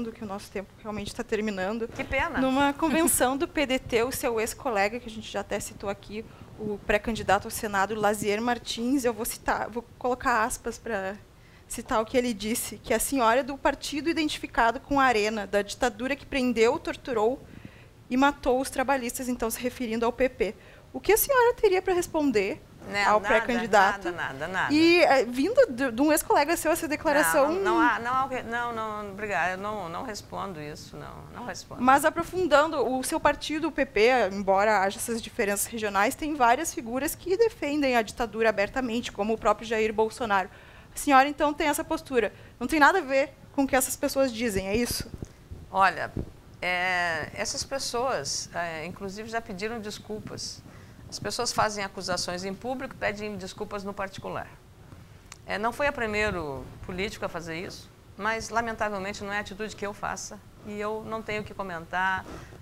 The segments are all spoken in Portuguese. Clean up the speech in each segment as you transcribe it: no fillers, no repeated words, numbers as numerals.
lembrando que o nosso tempo realmente está terminando. Que pena. Numa convenção do PDT, o seu ex-colega, que a gente já até citou aqui, o pré-candidato ao Senado, Lazier Martins, eu vou colocar aspas para citar o que ele disse, que a senhora é do partido identificado com a Arena, da ditadura que prendeu, torturou e matou os trabalhistas, então se referindo ao PP. O que a senhora teria para responder ao pré-candidato? Nada. E vindo de um ex-colega seu essa declaração... Não, obrigada, eu não respondo isso, não respondo. Mas aprofundando, o seu partido, o PP, embora haja essas diferenças regionais, tem várias figuras que defendem a ditadura abertamente, como o próprio Jair Bolsonaro. A senhora, então, tem essa postura. Não tem nada a ver com o que essas pessoas dizem, é isso? Olha, essas pessoas, inclusive, já pediram desculpas. As pessoas fazem acusações em público e pedem desculpas no particular. Não foi a primeiro político a fazer isso, mas, lamentavelmente, não é a atitude que eu faça e eu não tenho que comentar.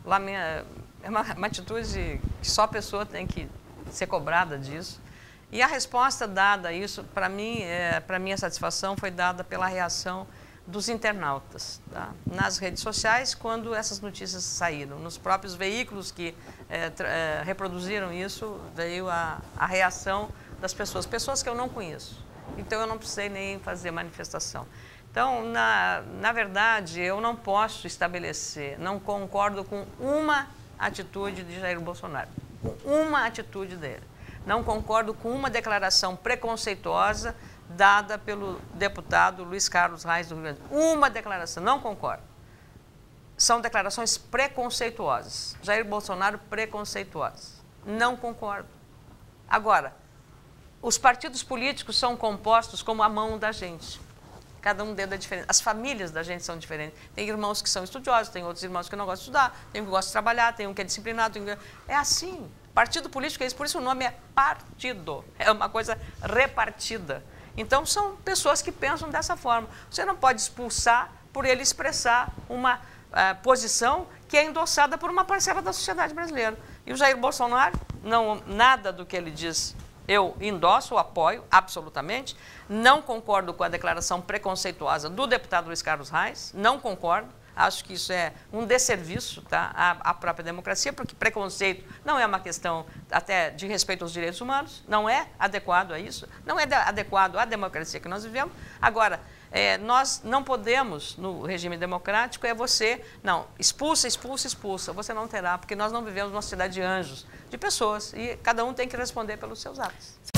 É uma atitude que só a pessoa tem que ser cobrada disso. E a resposta dada a isso, para mim, para minha satisfação, foi dada pela reação dos internautas, tá? Nas redes sociais, quando essas notícias saíram. Nos próprios veículos que reproduziram isso, veio a reação das pessoas que eu não conheço. Então, eu não precisei nem fazer manifestação. Então, na verdade, eu não posso estabelecer, não concordo com uma atitude de Jair Bolsonaro, com uma atitude dele. Não concordo com uma declaração preconceituosa dada pelo deputado Luiz Carlos Reis do Rio Grande do Sul. Uma declaração, não concordo. São declarações preconceituosas. Jair Bolsonaro preconceituosas. Não concordo. Agora, os partidos políticos são compostos como a mão da gente. Cada um dentro é diferente. As famílias da gente são diferentes. Tem irmãos que são estudiosos, tem outros irmãos que não gostam de estudar, tem um que gosta de trabalhar, tem um que é disciplinado. É assim. Partido político é isso, por isso o nome é partido. É uma coisa repartida. Então, são pessoas que pensam dessa forma. Você não pode expulsar por ele expressar uma posição que é endossada por uma parcela da sociedade brasileira. E o Jair Bolsonaro, nada do que ele diz eu endosso ou apoio, absolutamente. Não concordo com a declaração preconceituosa do deputado Luiz Carlos Reis, não concordo. Acho que isso é um desserviço, tá, à própria democracia, porque preconceito não é uma questão até de respeito aos direitos humanos, não é adequado a isso, não é adequado à democracia que nós vivemos. Agora, nós não podemos, no regime democrático, expulsa, você não terá, porque nós não vivemos numa sociedade de anjos, de pessoas, e cada um tem que responder pelos seus atos.